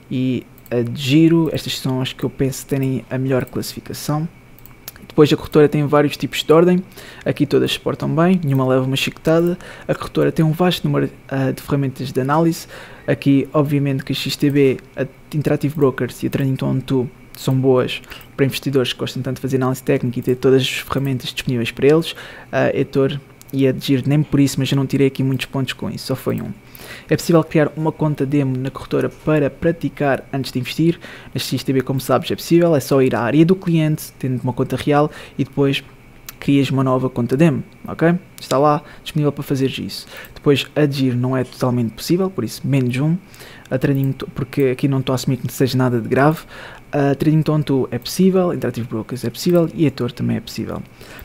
e a Giro. Estas são as que eu penso terem a melhor classificação. Depois a corretora tem vários tipos de ordem, aqui todas se portam bem, nenhuma leva uma chicotada. A corretora tem um vasto número uh, de ferramentas de análise. Aqui obviamente que a X T B, a Interactive Brokers e a Trading Tonto são boas para investidores que gostam tanto de fazer análise técnica e ter todas as ferramentas disponíveis para eles. A eToro e a Giro nem por isso, mas eu não tirei aqui muitos pontos com isso, só foi um. É possível criar uma conta demo na corretora para praticar antes de investir. Na X T B, como sabes, é possível, é só ir à área do cliente, tendo uma conta real e depois crias uma nova conta demo, ok? Está lá, disponível para fazer isso. Depois a Giro não é totalmente possível, por isso menos um. A Trading, porque aqui não estou a assumir que não seja nada de grave. A Trading Tonto é possível, Interactive Brokers é possível e a eToro também é possível.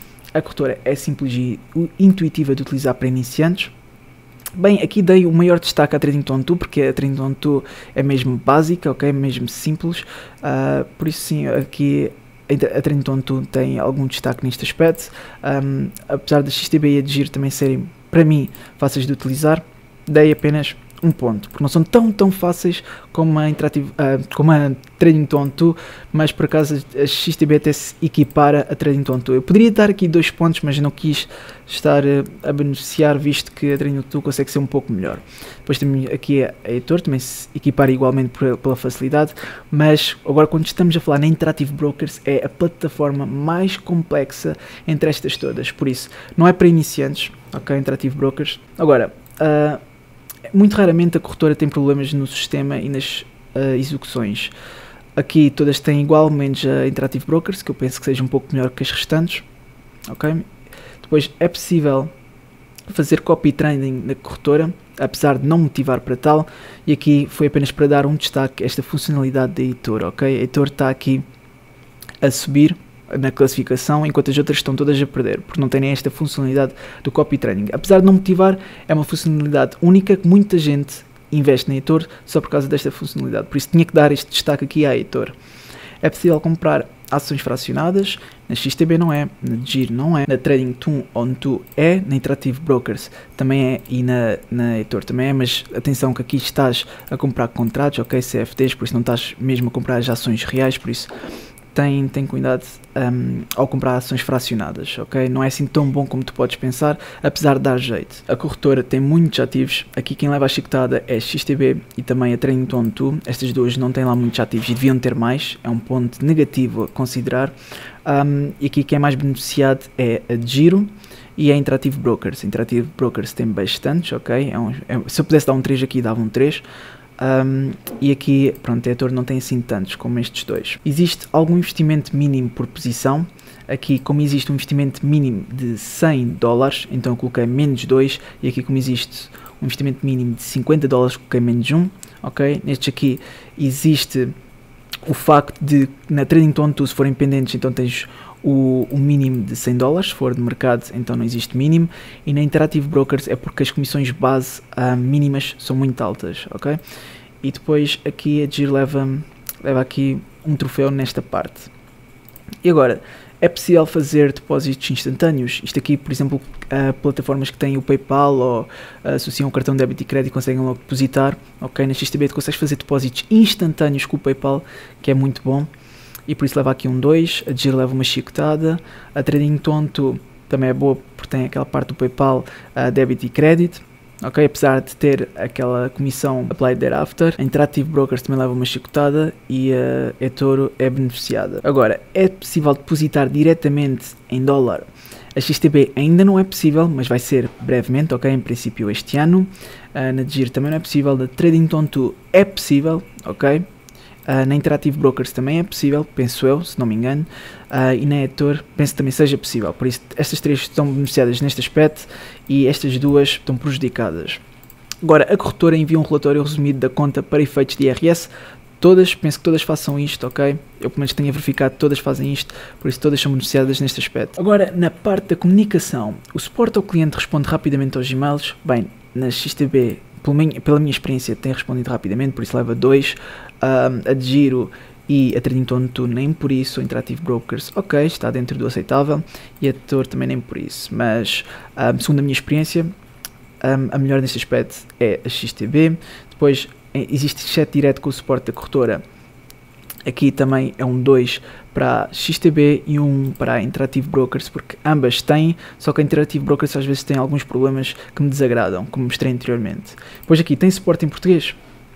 A corretora é simples e intuitiva de utilizar para iniciantes. Bem, aqui dei o maior destaque à Trading Tonto, porque a Trading Tonto é mesmo básica, ok, mesmo simples, uh, por isso sim, aqui a Trading Tonto tem algum destaque neste aspecto, um, apesar da X T B e a Giro também serem, para mim, fáceis de utilizar, dei apenas um ponto, porque não são tão tão fáceis como a, Interactive, uh, como a Trading Tonto, mas por acaso a X T B até se equipara a Trading Tonto. Eu poderia dar aqui dois pontos, mas não quis estar uh, a beneficiar, visto que a Trading Tonto consegue ser um pouco melhor. Depois temos aqui a eToro, também se equipara igualmente por, pela facilidade, mas agora quando estamos a falar na Interactive Brokers é a plataforma mais complexa entre estas todas, por isso não é para iniciantes, ok, Interactive Brokers. Agora, uh, muito raramente a corretora tem problemas no sistema e nas uh, execuções. Aqui todas têm igual, menos a Interactive Brokers, que eu penso que seja um pouco melhor que as restantes. Okay? Depois é possível fazer copy trading na corretora, apesar de não motivar para tal. E aqui foi apenas para dar um destaque a esta funcionalidade da eToro. Okay? A eToro está aqui a subir na classificação, enquanto as outras estão todas a perder, porque não têm esta funcionalidade do copy trading. Apesar de não motivar, é uma funcionalidade única que muita gente investe na eToro só por causa desta funcionalidade, por isso tinha que dar este destaque aqui à eToro. É possível comprar ações fracionadas, na X T B não é, na Giro não é, na Trading Tonto é, na Interactive Brokers também é e na, na eToro também é, mas atenção que aqui estás a comprar contratos, ok, C F Ds, por isso não estás mesmo a comprar as ações reais, por isso Tem, tem cuidado um, ao comprar ações fracionadas, ok? Não é assim tão bom como tu podes pensar, apesar de dar jeito. A corretora tem muitos ativos, aqui quem leva a chicotada é a X T B e também a Trading Tonto. Estas duas não têm lá muitos ativos e deviam ter mais, é um ponto negativo a considerar. Um, e aqui quem é mais beneficiado é a Giro e a Interactive Brokers. A Interactive Brokers tem bastantes, ok? É um, é, se eu pudesse dar um três aqui, dava um três. Um, e aqui, pronto, a eToro não tem assim tantos como estes dois. Existe algum investimento mínimo por posição. Aqui, como existe um investimento mínimo de cem dólares, então eu coloquei menos dois. E aqui, como existe um investimento mínimo de cinquenta dólares, coloquei menos um. Ok? Nestes aqui existe o facto de, na Trading Tonto, se forem pendentes, então tens o, o mínimo de cem dólares. Se for de mercado, então não existe mínimo. E na Interactive Brokers é porque as comissões base uh, mínimas são muito altas, ok? E depois aqui a Giro leva, leva aqui um troféu nesta parte. E agora, é possível fazer depósitos instantâneos. Isto aqui, por exemplo, uh, plataformas que têm o PayPal ou uh, associam o cartão de débito e crédito conseguem logo depositar. Ok, na X T B tu consegues fazer depósitos instantâneos com o PayPal, que é muito bom. E por isso leva aqui um dois, a Giro leva uma chicotada, a Trading Tonto também é boa porque tem aquela parte do PayPal, uh, débito e crédito. Ok, apesar de ter aquela comissão applied thereafter, a Interactive Brokers também leva uma chicotada e a eToro é beneficiada. Agora, é possível depositar diretamente em dólar. A X T B ainda não é possível, mas vai ser brevemente, ok, em princípio este ano. Uh, na Giro também não é possível, na Trading Tonto é possível, ok. Uh, na Interactive Brokers também é possível, penso eu, se não me engano, uh, e na Etor penso que também seja possível. Por isso, estas três estão beneficiadas neste aspecto e estas duas estão prejudicadas. Agora, a corretora envia um relatório resumido da conta para efeitos de I R S. Todas, penso que todas façam isto, ok? Eu pelo menos tenho verificado, todas fazem isto, por isso todas são beneficiadas neste aspecto. Agora, na parte da comunicação, o suporte ao cliente responde rapidamente aos e-mails. Bem, na X T B, pela minha experiência, tem respondido rapidamente, por isso leva dois. Um, a de Giro e a Trading Two nem por isso, a Interactive Brokers, ok, está dentro do aceitável, e a Etor também nem por isso, mas um, segundo a minha experiência, um, a melhor neste aspecto é a X T B. Depois existe chat direto com o suporte da corretora, aqui também é um dois para a X T B e um para a Interactive Brokers, porque ambas têm, só que a Interactive Brokers às vezes tem alguns problemas que me desagradam, como mostrei anteriormente. Depois aqui tem suporte em português,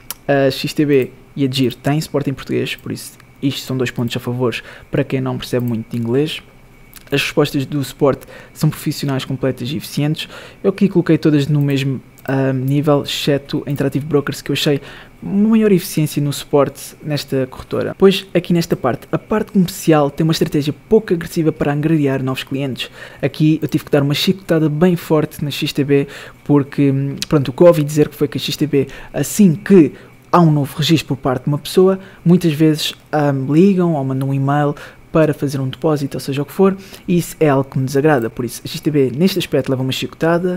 a X T B e a Giro tem suporte em português, por isso isto são dois pontos a favor para quem não percebe muito de inglês. As respostas do suporte são profissionais, completas e eficientes. Eu aqui coloquei todas no mesmo uh, nível, exceto a Interactive Brokers, que eu achei uma maior eficiência no suporte nesta corretora. Pois aqui nesta parte, a parte comercial tem uma estratégia pouco agressiva para angariar novos clientes. Aqui eu tive que dar uma chicotada bem forte na X T B, porque pronto, o que eu ouvi dizer que foi que a X T B, assim que há um novo registro por parte de uma pessoa, muitas vezes um, ligam ou mandam um e-mail para fazer um depósito, ou seja o que for, e isso é algo que me desagrada. Por isso a X T B neste aspecto leva uma chicotada.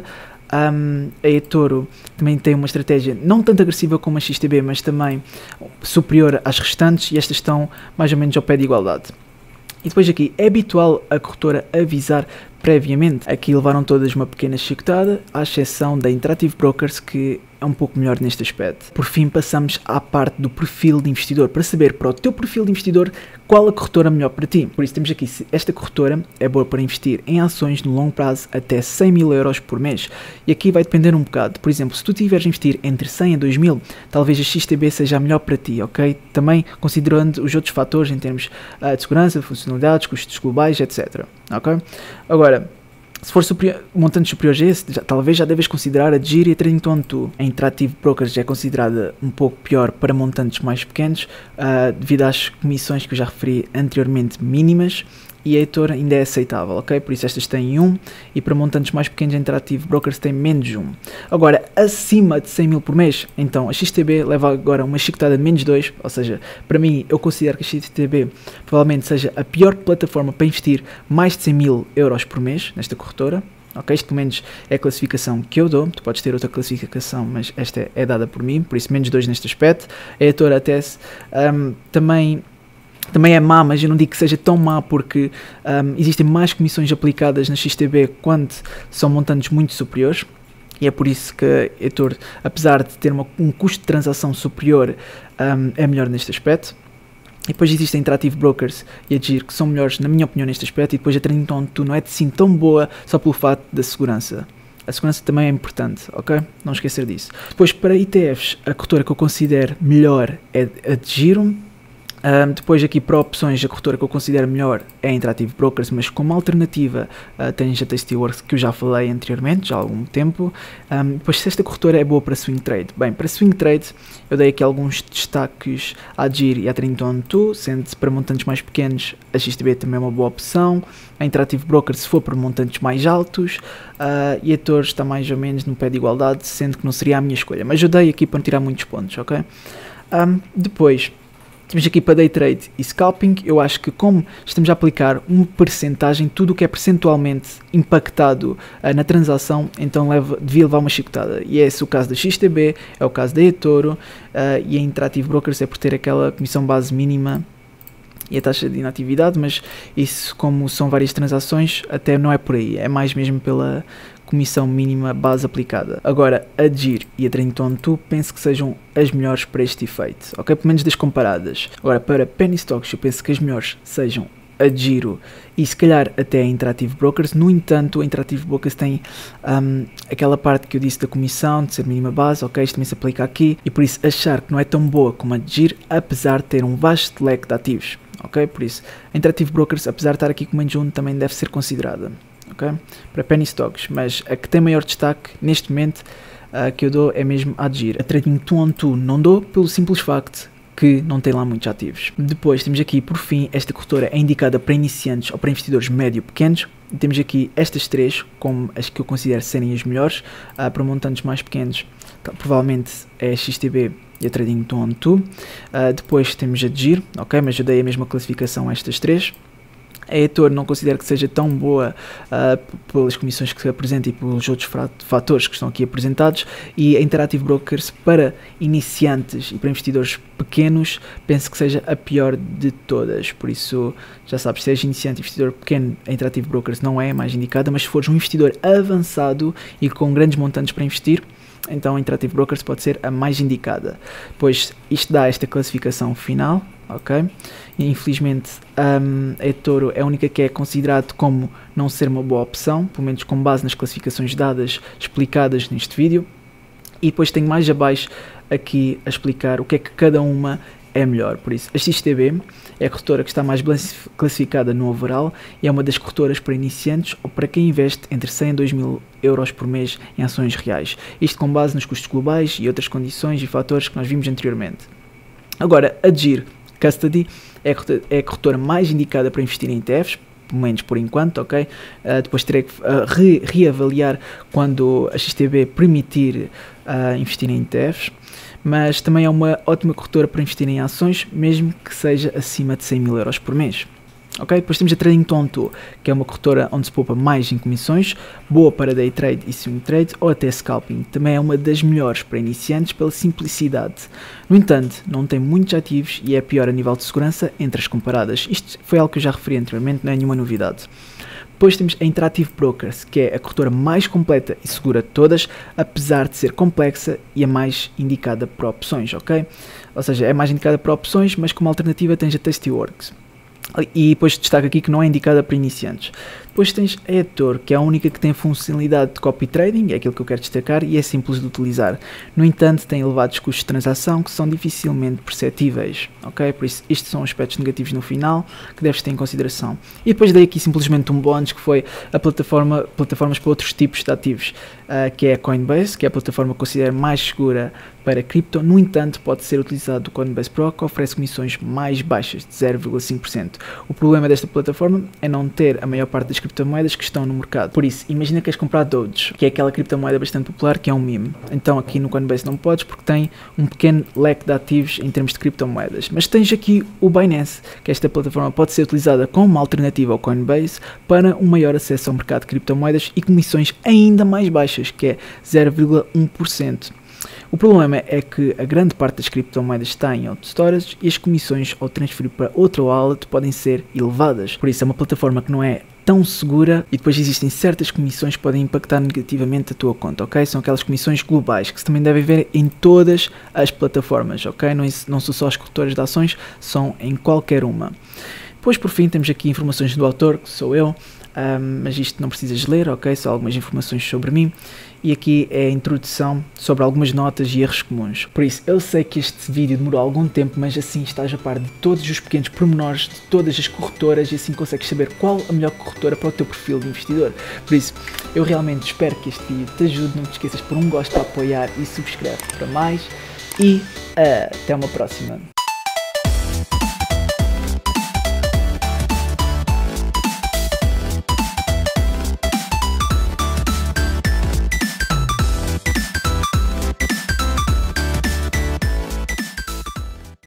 Um, a eToro também tem uma estratégia não tanto agressiva como a X T B, mas também superior às restantes, e estas estão mais ou menos ao pé de igualdade. E depois aqui, é habitual a corretora avisar previamente. Aqui levaram todas uma pequena chicotada, à exceção da Interactive Brokers, que é um pouco melhor neste aspecto. Por fim, passamos à parte do perfil de investidor, para saber para o teu perfil de investidor qual a corretora melhor para ti. Por isso temos aqui, se esta corretora é boa para investir em ações no longo prazo até cem mil euros por mês. E aqui vai depender um bocado. Por exemplo, se tu tiveres a investir entre cem a dois mil, talvez a X T B seja a melhor para ti, ok? Também considerando os outros fatores em termos uh, de segurança, funcionalidades, custos globais, etcétera. Ok? Agora, se for superior, montantes superiores a esse, já, talvez já deves considerar a Giro e a Trading Two. A Interactive Brokers já é considerada um pouco pior para montantes mais pequenos, uh, devido às comissões que eu já referi anteriormente mínimas, e a Etor ainda é aceitável, ok? Por isso estas têm um, e para montantes mais pequenos a Interactive Brokers tem menos um. Agora, acima de cem mil por mês, então a X T B leva agora uma chicotada de menos dois, ou seja, para mim eu considero que a X T B provavelmente seja a pior plataforma para investir mais de cem mil euros por mês nesta corretora. Ok, isto pelo menos é a classificação que eu dou. Tu podes ter outra classificação, mas esta é dada por mim, por isso menos dois neste aspecto. A Etor até um, também... Também é má, mas eu não digo que seja tão má, porque um, existem mais comissões aplicadas na X T B quando são montantes muito superiores, e é por isso que a Etor, apesar de ter uma, um custo de transação superior, um, é melhor neste aspecto. E depois existem a Interactive Brokers e a Giro, que são melhores, na minha opinião, neste aspecto, e depois a Trading Two não é assim tão boa só pelo fato da segurança. A segurança também é importante, ok? Não esquecer disso. Depois, para E T Fs, a corretora que eu considero melhor é a de Giro. Um, depois aqui para opções, a corretora que eu considero melhor é a Interactive Brokers, mas como alternativa uh, tens a Tastyworks, que eu já falei anteriormente, já há algum tempo. Um, depois, se esta corretora é boa para swing trade, bem, para swing trade eu dei aqui alguns destaques à Giro e à Trading Two, sendo para montantes mais pequenos a X T B também é uma boa opção, a Interactive Brokers se for para montantes mais altos, uh, e a Etor está mais ou menos no pé de igualdade, sendo que não seria a minha escolha, mas eu dei aqui para não tirar muitos pontos, ok? Um, depois temos aqui para day trade e scalping. Eu acho que como estamos a aplicar uma percentagem, tudo o que é percentualmente impactado uh, na transação, então leva, devia levar uma chicotada. E é esse o caso da X T B, é o caso da Etor, uh, e a Interactive Brokers é por ter aquela comissão base mínima e a taxa de inatividade, mas isso, como são várias transações, até não é por aí, é mais mesmo pela comissão mínima base aplicada. Agora, a Giro e a Trading Two penso que sejam as melhores para este efeito, ok? Pelo menos das comparadas. Agora, para Penny Stocks, eu penso que as melhores sejam a Giro e se calhar até a Interactive Brokers. No entanto, a Interactive Brokers tem um, aquela parte que eu disse da comissão, de ser mínima base, ok? Isto também se aplica aqui, e por isso achar que não é tão boa como a Giro, apesar de ter um vasto leque de ativos, ok? Por isso, a Interactive Brokers, apesar de estar aqui com menos um, também deve ser considerada. Okay? Para Penny Stocks, mas a que tem maior destaque neste momento uh, que eu dou é mesmo a Giro. A Trading Two não dou pelo simples facto que não tem lá muitos ativos. Depois temos aqui, por fim, esta corretora é indicada para iniciantes ou para investidores médio pequenos. E temos aqui estas três como as que eu considero serem as melhores. Uh, para montantes mais pequenos, então, provavelmente é a X T B e a TradingTone. Uh, depois temos a Giro, ok, mas eu dei a mesma classificação a estas três. A eToro não considero que seja tão boa uh, pelas comissões que se apresenta e pelos outros fatores que estão aqui apresentados, e a Interactive Brokers para iniciantes e para investidores pequenos penso que seja a pior de todas. Por isso, já sabes, se és iniciante e investidor pequeno, a Interactive Brokers não é a mais indicada, mas se fores um investidor avançado e com grandes montantes para investir, então a Interactive Brokers pode ser a mais indicada, pois isto dá esta classificação final, ok? E, infelizmente um, a eToro é a única que é considerado como não ser uma boa opção, pelo menos com base nas classificações dadas explicadas neste vídeo, e depois tenho mais abaixo aqui a explicar o que é que cada uma é melhor. Por isso, a X T B é a corretora que está mais classificada no overall e é uma das corretoras para iniciantes ou para quem investe entre cem a dois mil euros por mês em ações reais. Isto com base nos custos globais e outras condições e fatores que nós vimos anteriormente. Agora, a Giro Custody é a corretora mais indicada para investir em E T Fs, pelo menos por enquanto, ok? Uh, depois terei que uh, re reavaliar quando a X T B permitir uh, investir em E T Fs. Mas também é uma ótima corretora para investir em ações, mesmo que seja acima de cem mil euros por mês. Ok? Depois temos a TradingTone, que é uma corretora onde se poupa mais em comissões, boa para day trade e swing trade ou até scalping. Também é uma das melhores para iniciantes pela simplicidade. No entanto, não tem muitos ativos e é pior a nível de segurança entre as comparadas. Isto foi algo que eu já referi anteriormente, não é nenhuma novidade. Depois temos a Interactive Brokers, que é a corretora mais completa e segura de todas, apesar de ser complexa e a mais indicada para opções, ok? Ou seja, é mais indicada para opções, mas como alternativa tens a Tastyworks. E depois destaco aqui que não é indicada para iniciantes. Depois tens a eToro, que é a única que tem funcionalidade de copy trading, é aquilo que eu quero destacar, e é simples de utilizar. No entanto, tem elevados custos de transação que são dificilmente perceptíveis, ok? Por isso, estes são aspectos negativos no final que deves ter em consideração. E depois dei aqui simplesmente um bónus, que foi a plataforma, plataformas para outros tipos de ativos, uh, que é a Coinbase, que é a plataforma que eu considero mais segura para cripto. No entanto, pode ser utilizado o Coinbase Pro, que oferece comissões mais baixas, de zero vírgula cinco por cento. O problema desta plataforma é não ter a maior parte das criptomoedas que estão no mercado. Por isso, imagina que queres comprar Doge, que é aquela criptomoeda bastante popular, que é um meme. Então aqui no Coinbase não podes, porque tem um pequeno leque de ativos em termos de criptomoedas. Mas tens aqui o Binance, que esta plataforma pode ser utilizada como uma alternativa ao Coinbase para um maior acesso ao mercado de criptomoedas e comissões ainda mais baixas, que é zero vírgula um por cento. O problema é que a grande parte das criptomoedas está em auto-storage e as comissões ao transferir para outra wallet podem ser elevadas. Por isso é uma plataforma que não é tão segura e depois existem certas comissões que podem impactar negativamente a tua conta, ok? São aquelas comissões globais que se também devem ver em todas as plataformas, ok? Não, não são só as corretoras de ações, são em qualquer uma. Depois, por fim, temos aqui informações do autor, que sou eu. Um, mas isto não precisas ler, ok? Só algumas informações sobre mim. E aqui é a introdução sobre algumas notas e erros comuns. Por isso, eu sei que este vídeo demorou algum tempo, mas assim estás a par de todos os pequenos pormenores de todas as corretoras e assim consegues saber qual a melhor corretora para o teu perfil de investidor. Por isso, eu realmente espero que este vídeo te ajude. Não te esqueças por um gosto para apoiar e subscreve para mais. E uh, até uma próxima.